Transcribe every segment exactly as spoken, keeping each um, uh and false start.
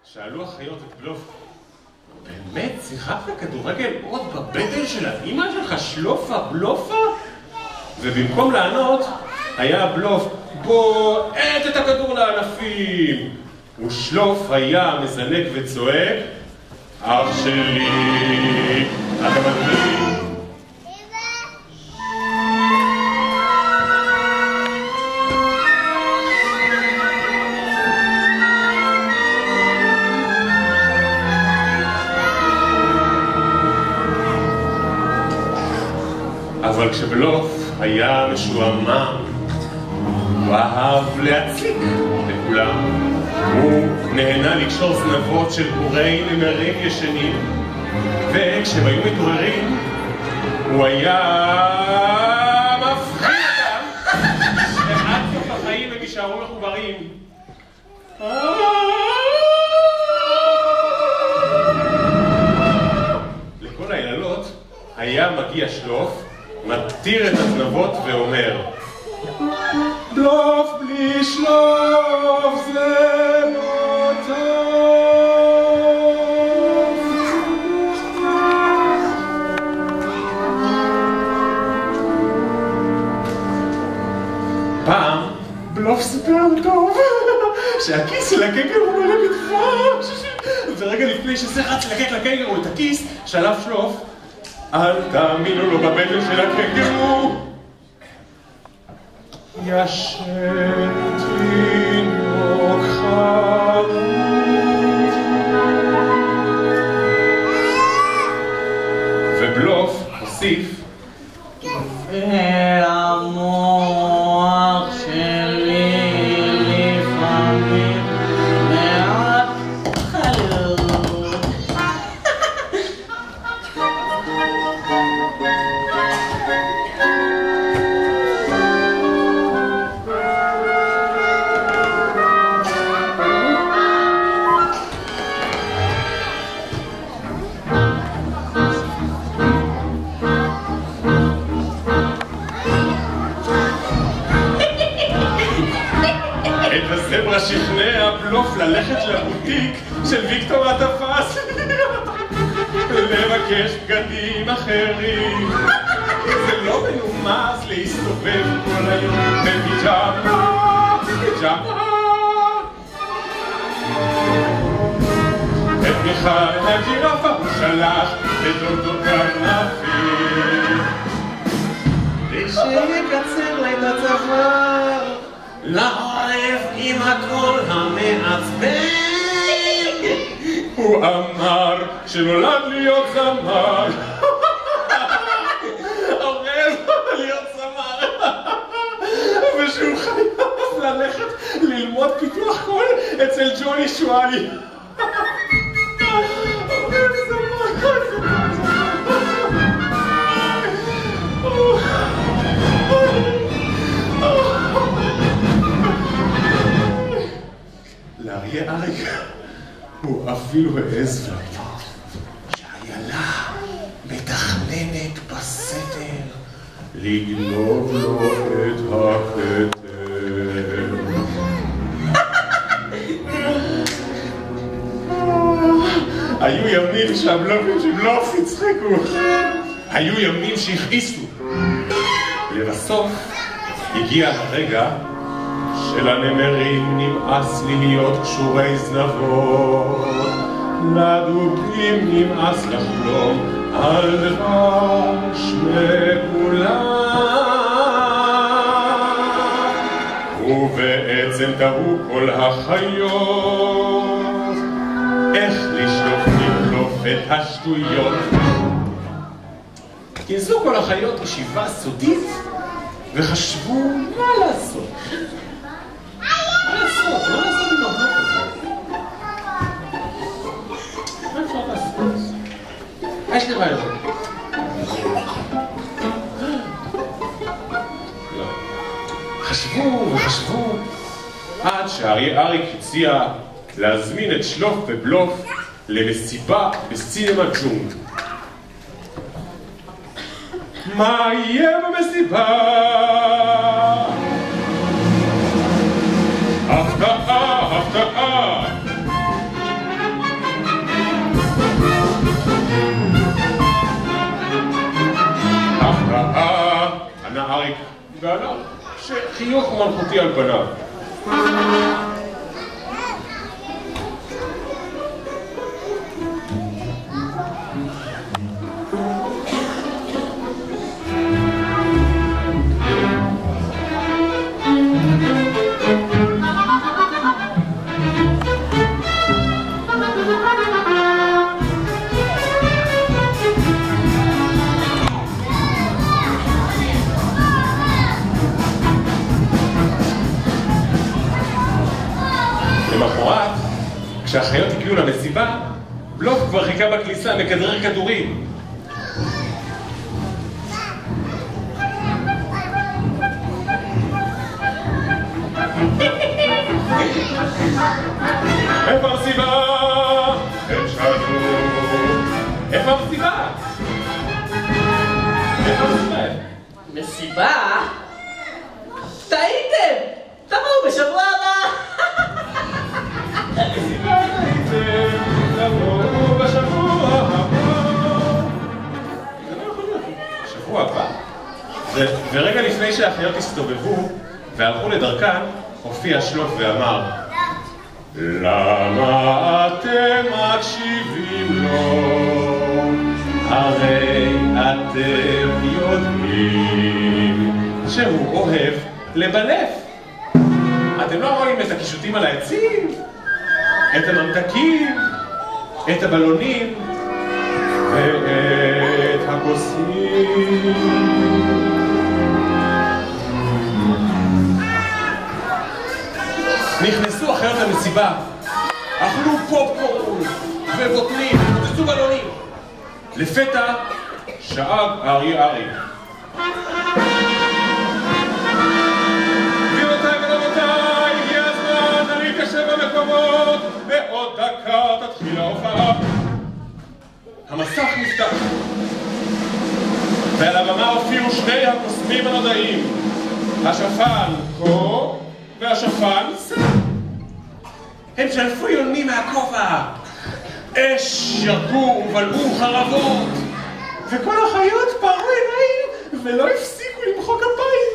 שאלו החיות את בלוף, באמת שיחקת כדורגל עוד בבטן של האמא שלך שלופה בלופה? ובמקום לענות היה בלוף בועט את הכדור לענפים, ושלוף היה מזנק וצועק, אח שלי, אתה מדהים. אבל כשבלוף היה משועמם, הוא אהב להציק לכולם. הוא נהנה לקשור זנבות של גורי נמרים ישנים, וכשהם היו מתעוררים, הוא היה מפחיד אותם, שעד סוף החיים הם יישארו מחוברים. לכל היללות היה מגיע שלוף, מתיר את הזנבות ואומר, בלוף בלי שלוף זה לא טוב. פעם בלוף סיפר טוב שהכיס של הקנגר הוא מלא בדבש, ורגע לפני שזה רץ לקק לקנגר את הכיס, שלף שלוף, אל תאמינו לו בבטן של הקנגרו. ישן תינוק חמוד. ובלוף הוסיף, והמוח שלי לפעמים מעט חלוד. הזברה שכנע בלוף ללכת לבוטיק של ויקטור התפס לבקש בגדים אחרים. זה לא מנומס להסתובב כל היום בפיג'מה, פיג'מה. את מיכל הג'ירפה הוא שלח לדוקטור קרנפי שיקצר לה את הצוואר לערב עם הקול המעצבן. הוא אמר שנולד להיות זמר, עורב להיות זמר, ושהוא חייב ללכת ללמוד פיתוח קול אצל ג'וני שואלי. עורב זמר, לאריה אריק הוא אפילו העז ואמר שהאיילה מתכננת בסתר לגנוב לו את הכתר. היו ימים שהבלופים של בלוף הצחקו, היו ימים שהכעיסו. לבסוף הגיע הרגע של הנמרים נמאס להיות קשורי זנבות, לדובים נמאס לחלום על דבר שמגולם, ובעצם תראו כל החיות איך לשלוף לבלוף את השטויות. כינסו כל החיות ישיבה סודית וחשבו מה לעשות. מה לעשות? מה לעשות עם הבלוף הזה? מה אפשר לעשות? יש לי רעיון. לא. חשבו וחשבו עד שהאריה אריק הציע להזמין את שלוף ובלוף למסיבה בסינמה ג'ונג. מה יהיה במסיבה? הפתעה, הפתעה! ענה אריק והלך, שחיוך מלכותי על פניו. למחרת, כשהחיות הגיעו למסיבה, בלוף כבר חיכה בכניסה מכדרר כדורים. איפה המסיבה? הם שאלו. איפה המסיבה? איפה המסיבה? מסיבה? טעיתם! תבואו בשבוע הבא! תבואו בשבוע הבא. זה לא יכול להיות. שבוע הבא? ורגע לפני שהחיות הסתובבו והלכו לדרכן, הופיע שלוף ואמר, למה אתם מקשיבים לו? הרי אתם יודעים שהוא אוהב לבלף. אתם לא רואים את הקישוטים על העצים, את הממתקים, את הבלונים ואת הקוסמים. נכנסו החיות למסיבה, אכלו פופקורן ובוטנים, ופוצצו בלונים. לפתע שאג אריה ארי, גבירותיי ורבותיי, הגיע הזמן, אני אתיישב במקומות, בעוד דקה תתחיל ההופעה. המסך נפתח ועל הבמה הופיעו שני הקוסמים הנודעים, השפן קו והשפן סה. הם שלפו יונים מהכובע, אש ירקו ובלעו חרבות, וכל החיות פרו עיניים ולא הפסיקו למחוא כפיים.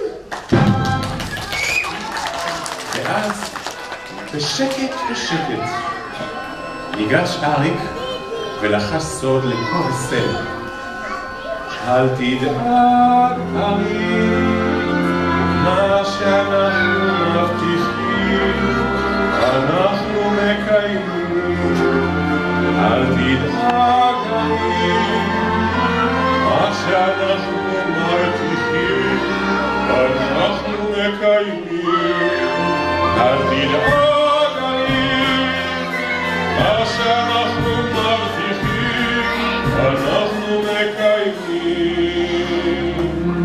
ואז בשקט בשקט ניגש אריק ולחש סוד לקו וסל. אל תדאג אריק, מה שאנחנו מבטיחים אנחנו מקיימים. אל תדאג אריק, מה שאנחנו מבטיחים אנחנו מקיימים. אל תדאג אריק, מה שאנחנו מבטיחים אנחנו מקיימים.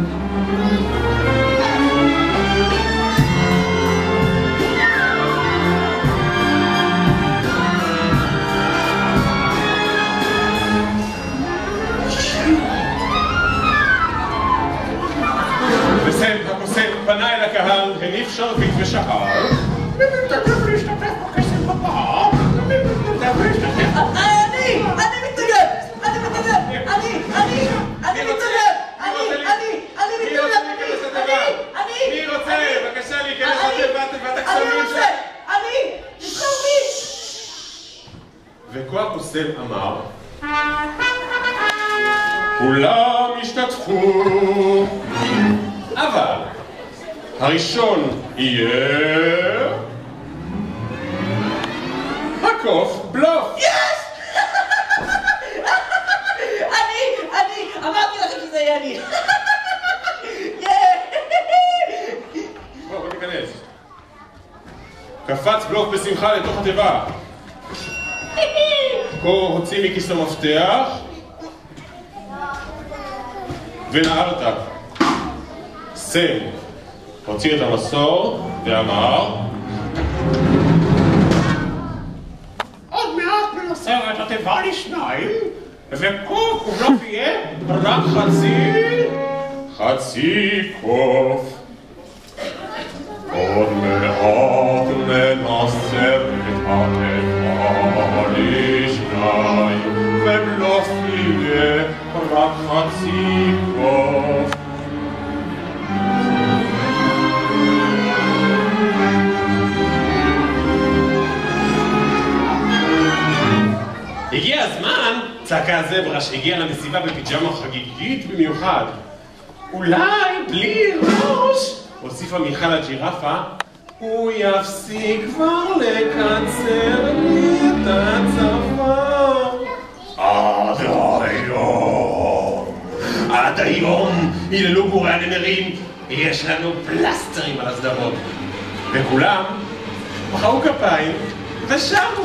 וסל הקוסם פנה אל הקהל, הניף שרביט ושאל, מי מתנדב להשתתף בקסם הבא? מי מתנדב להשתתף? אני! אני מתנדב! אני מתנדב! אני! אני! אני מתנדב! אני! אני! אני מתנדב! אני! אני! מי רוצה? בבקשה להיכנס לתיבת הקסמים אני רוצה! אני! תשאר מי! וכה הקוסם אמר, כולם השתתפו, אבל הראשון יהיה הקוף בלוף. יש! אני! אני! אמרתי לכם שזה יהיה אני! בוא, בוא ניכנס. קפץ בלוף בשמחה לתוך התיבה. כה הוציא מכיסו מפתח ונעל אותה. סל הוציא את המסור ואמר, עוד מעט מנסר את התיבה לשניים, וקוף ובלוף יהיה רק חצי חצי קוף. עוד מעט ננסר את התיבה לשניים, ובלוף יהיה רק חצי קוף. הגיע הזמן, צעקה הזברה שהגיעה למסיבה בפיג'מה חגיגית במיוחד. אולי בלי ראש, הוסיפה מיכל הג'ירפה, הוא יפסיק כבר לקצר לי את הצוואר. עד היום, עד היום, היללו גורי הנמרים, יש לנו פלסטרים על הסדרות. וכולם מחאו כפיים ושרו.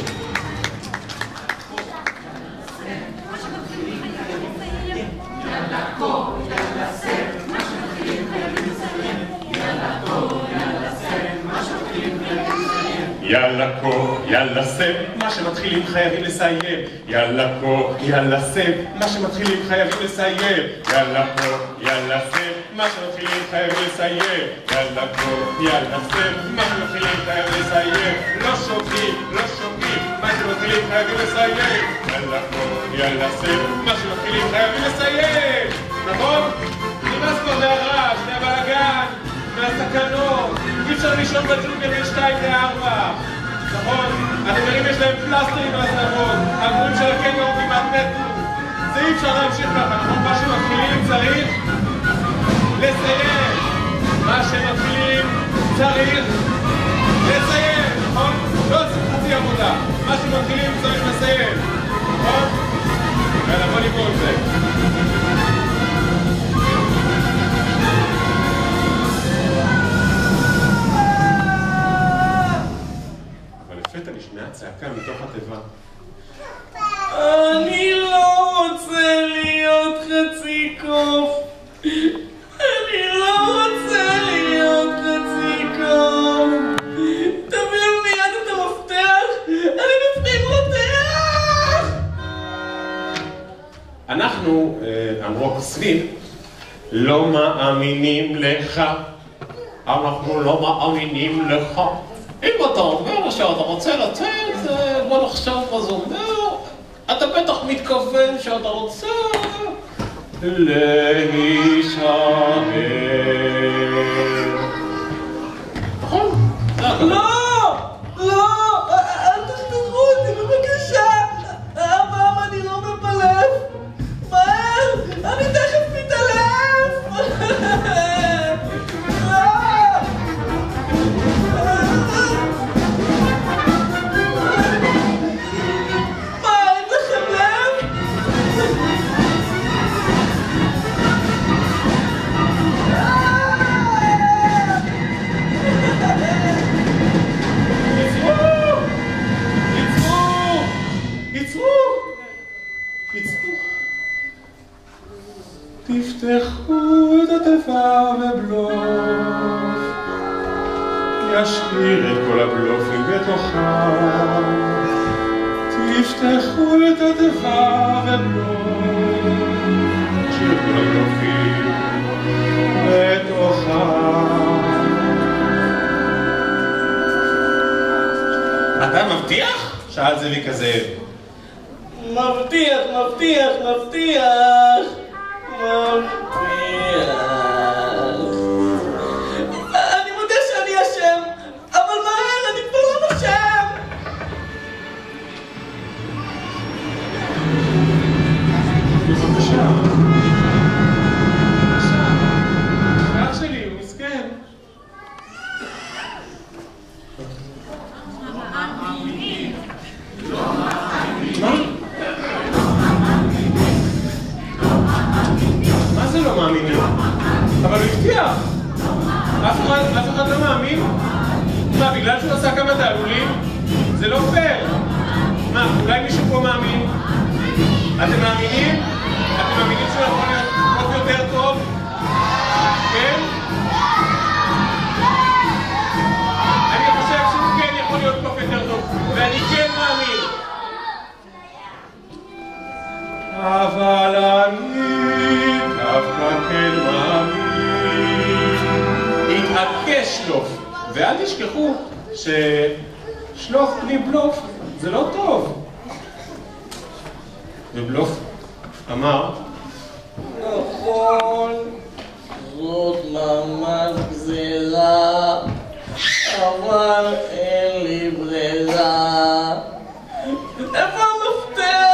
יאללה כה, יאללה סב, מה שמתחילים חייבים לסיים. יאללה כה, יאללה סב, מה שמתחילים חייבים לסיים. יאללה כה, יאללה סב, מה שמתחילים חייבים לסיים. יאללה כה, יאללה סב, מה שמתחילים חייבים לסיים. לא שוקרים, לא שוקרים, מה שמתחילים חייבים לסיים. יאללה כה, יאללה סב, מה שמתחילים חייבים לסיים. נכון? נמאס כבר מהרעש, מהבלגן, מהסכנות. אי אפשר לישון בג'ונגל בין שתיים לארבע. נכון? הנמרים יש להם פלסטרים על הסדרות. הגורים של הקנגורו כמעט מתו. זה אי אפשר להמשיך ככה. נכון? מה שמתחילים צריך לסיים. מה שמתחילים צריך לסיים. נכון? לא עושים חצי עבודה. מה שמתחילים צריך לסיים. נכון? יאללה, בוא נגמור עם זה. לפתע נשמעה צעקה מתוך התיבה. אני לא רוצה להיות חצי קוף. אני לא רוצה להיות חצי קוף. תביאו מיד את המפתח. אני בפנים רותח. אנחנו, אמרו הכוסבים, לא מאמינים לך. אנחנו לא מאמינים לך. אם אתה אומר שאתה רוצה לתת, בוא נחשוב מה זה אומר. אתה בטח מתכוון שאתה רוצה להישאר. נכון? לא! לא! אל תחתכו אותי בבקשה! הפעם אני לא מפלף! מהר! אני תכף מתעלף! תפתחו את התיבה בבלוף, ישאיר את כל הבלופים בתוכה. תפתחו את התיבה בבלוף, ישאיר את כל הבלופים בתוכה. אתה מבטיח? שאל זאביק הזאב. מבטיח, מבטיח, מבטיח. אני מודה שאני אשם, אבל מהר, אני כבר לא נושם. בבקשה. בבקשה. אח שלי, הוא מסכן. מה? מה זה לא מאמינים? אבל הוא הבטיח. אף אחד לא מאמין? מה, בגלל שהוא עשה כמה תעלולים? זה לא פייר. מה, אולי מישהו פה מאמין? אתם מאמינים? אתם מאמינים שהוא יכול להיות קוף יותר טוב? כן? אני חושב שהוא כן יכול להיות קוף יותר טוב, ואני כן מאמין. אבל אני דווקא כן מאמין. התעקש שלוף. ואל תשכחו ששלוף בלי בלוף זה לא טוב. ובלוף אמר, נכון, זאת ממש גזירה, אבל אין לי ברירה. איפה המפתח?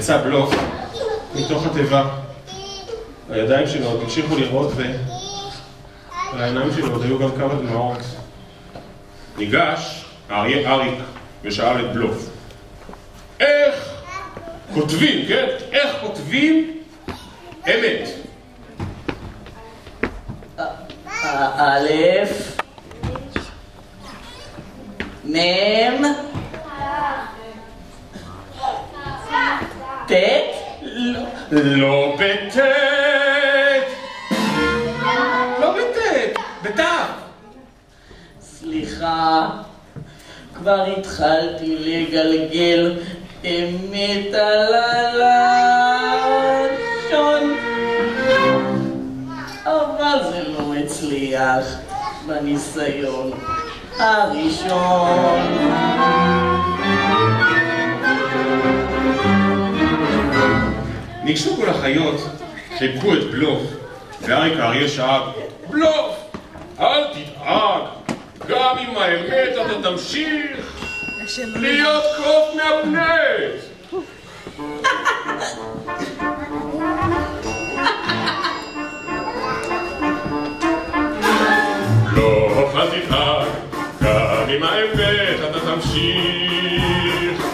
יצא בלוף מתוך התיבה. הידיים שלו עוד המשיכו לראות ועל העיניים שלו עוד היו גם כמה דמעות. ניגש האריה אריק ושאל את בלוף, איך כותבים, כן? איך כותבים אמת? א' מ' ט' לא בט' לא בט' בת'. סליחה, כבר התחלתי לגלגל אמת על הלשון, אבל זה לא מצליח בניסיון הראשון. ניגשו כל החיות, חיבקו את בלוף, ואריק האריה שאל, בלוף, אל תדאג, גם עם האמת אתה תמשיך להיות קוף מהפנט. בלוף, אל תדאג, גם עם האמת אתה תמשיך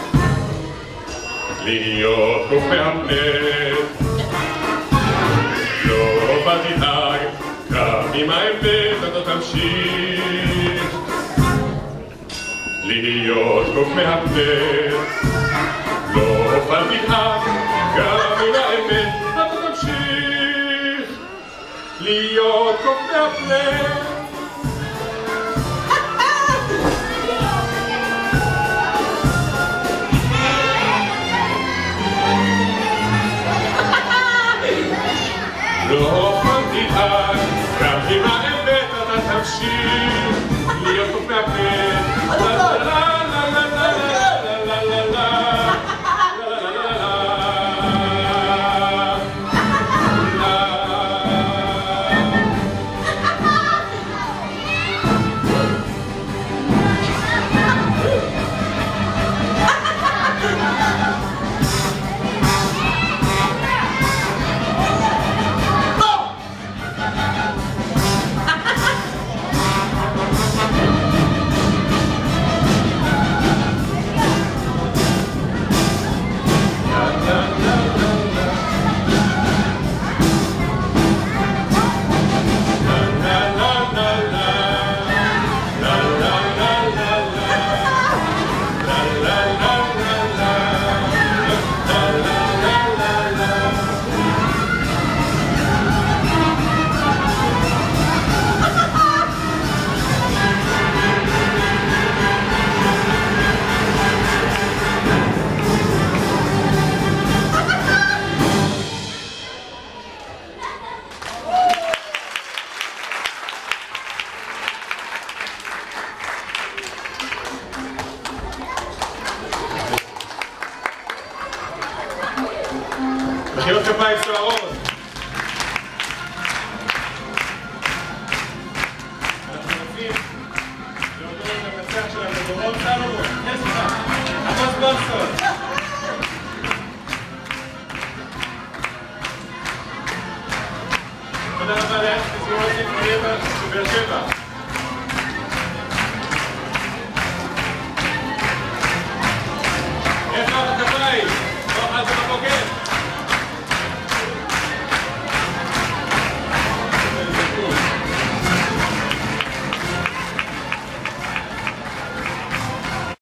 להיות קוף מהפנט. בלוף, אל תדאג, גם עם האמת אתה תמשיך להיות קוף מהפנט. בלוף, אל תדאג, גם עם האמת אתה תמשיך להיות קוף מהפנט. בלוף, אל תדאג, גם עם האמת אתה תמשיך להיות קוף מהפנט. מחיאות כפיים סוערות. אנחנו רוצים להודות למנצח שלנו, דורון סלומון. כן, סליחה. עמוס בורסון. תודה רבה לאנשי סימון שבאר שבע.